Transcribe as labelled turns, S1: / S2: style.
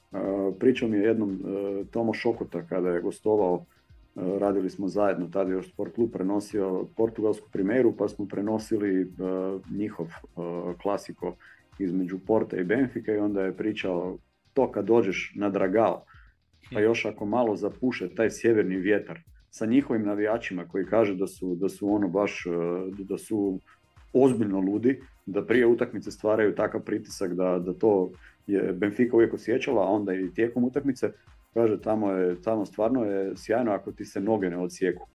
S1: Pričao mi je jednom Tomo Šokota kada je gostovao, radili smo zajedno, tada je još Sport klub prenosio portugalsku primeru, pa smo prenosili njihov klasiko između Porta i Benfika i onda je pričao to kad dođeš na Dragao, pa još ako malo zapuše taj sjeverni vjetar sa njihovim navijačima koji kaže da su ono baš, da su ozbiljno ludi, da prije utakmice stvaraju takav pritisak da to je Benfica uvijek osjećala, a onda i tijekom utakmice, kaže tamo stvarno je sjajno ako ti se noge ne odsjeku.